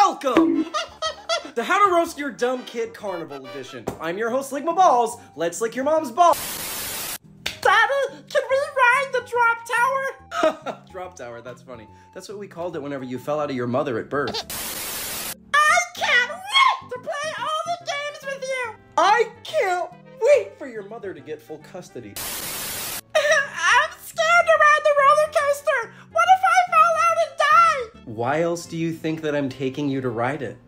Welcome to How to Roast Your Dumb Kid Carnival Edition. I'm your host, Lick My Balls. Let's lick your mom's balls. Daddy, can we ride the drop tower? Drop tower, that's funny. That's what we called it whenever you fell out of your mother at birth. I can't wait to play all the games with you. I can't wait for your mother to get full custody. I'm scared to ride the roller coaster. What if I fall out and die? Why else do you think that I'm taking you to ride it?